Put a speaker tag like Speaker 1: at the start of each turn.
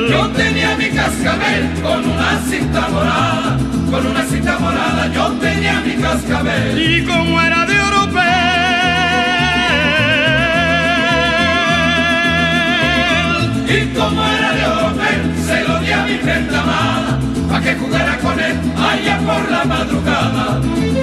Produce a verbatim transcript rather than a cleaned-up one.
Speaker 1: Yo tenía mi cascabel con una cinta morada, con una cinta morada yo tenía mi cascabel.
Speaker 2: Y como era de oropel,
Speaker 1: y como era de oropel, se lo di a mi gente amada, pa' que jugara con él allá por la madrugada.